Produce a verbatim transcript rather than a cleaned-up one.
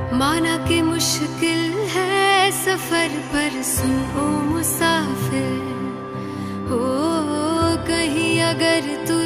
माना कि मुश्किल है सफर पर सुन ओ मुसाफिर, हो कहीं अगर तू